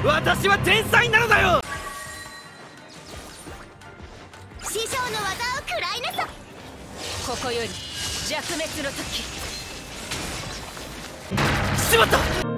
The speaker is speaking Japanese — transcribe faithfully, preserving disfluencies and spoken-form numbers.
私は天才なのだよ。 師匠の技を食らいなさ。 ここより弱滅の時。 しまった。